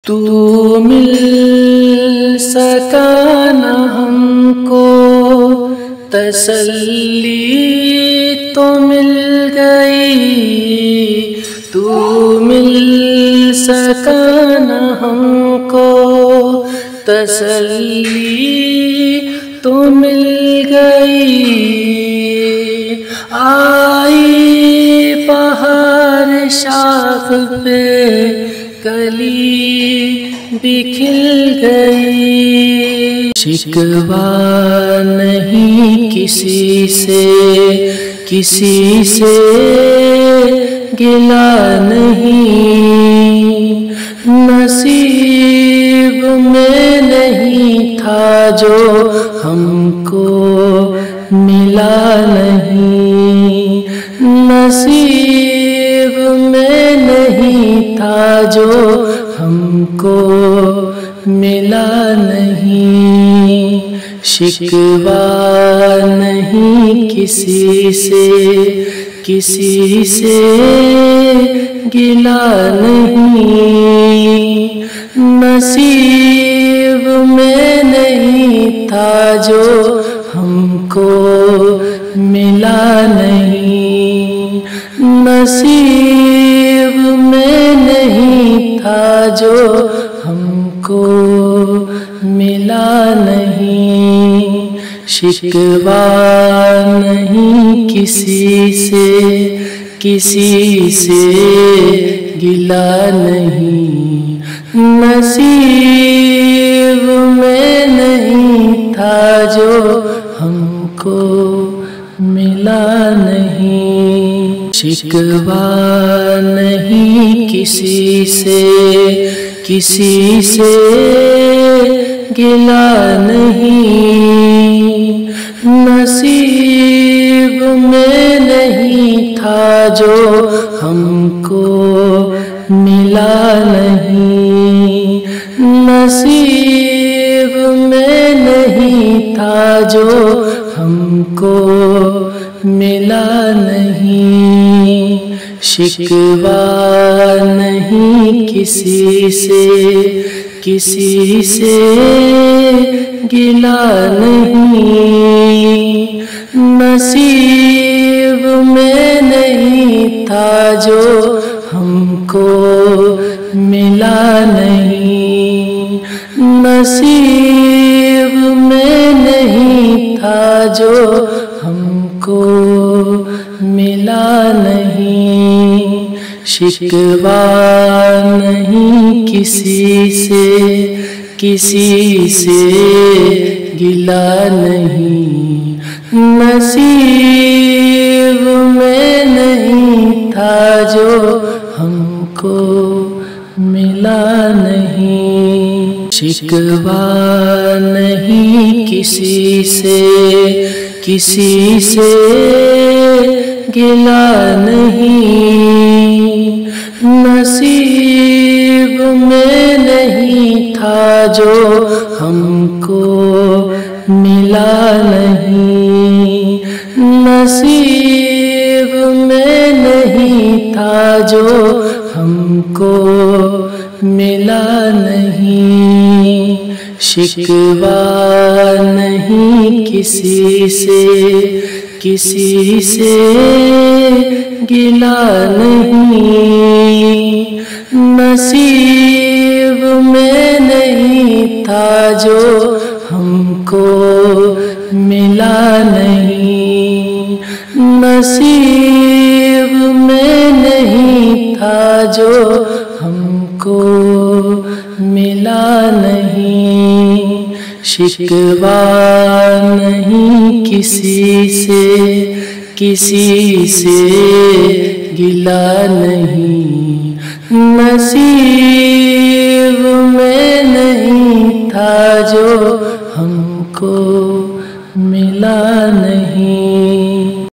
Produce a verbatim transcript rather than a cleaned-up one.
تو مل سکا نہ ہم کو تسلی تو مل گئی، تو مل سکا نہ ہم کو تسلی تو مل گئی، آئی بہار شاخ پہ کلی بھی کھل گئی، شکوہ نہیں کسی سے، کسی سے گلہ نہیں، نصیب میں نہیں تھا جو ہم کو ملا نہیں، نصیب میں نہیں تھا جو ہم کو ملا نہیں، شکوہ نہیں کسی سے، کسی سے گلہ نہیں، نصیب میں نہیں تھا جو ہم کو ملا نہیں، نصیب میں نہیں تھا جو ہم کو ملا نہیں، شکوہ نہیں کسی سے، کسی سے گلہ نہیں، نصیب میں نہیں تھا جو ہم کو ملا نہیں، شکوہ نہیں کسی سے، کسی سے گلہ نہیں، نصیب میں نہیں تھا جو ہم کو ملا نہیں، نصیب میں نہیں تھا جو ہم کو ملا نہیں، شکوہ نہیں کسی سے، کسی سے گلہ نہیں، نصیب میں نہیں تھا جو ہم کو ملا نہیں، نصیب میں نہیں تھا جو ہم کو ملا نہیں، شکوہ نہیں کسی سے، کسی سے گلہ نہیں، نصیب میں نہیں تھا جو ہم کو ملا نہیں، شکوہ نہیں کسی سے، کسی سے گلہ نہیں، نصیب میں نہیں تھا جو ہم کو ملا نہیں، نصیب میں نہیں تھا جو ہم کو ملا نہیں، شکوہ نہیں کسی سے، کسی سے گلہ نہیں، نصیب میں نہیں تھا جو ہم کو ملا نہیں، نصیب میں نہیں تھا جو ہم کو ملا نہیں، شکوہ نہیں کسی سے، کسی سے گلہ نہیں، نصیب میں نہیں تھا جو ہم کو ملا نہیں۔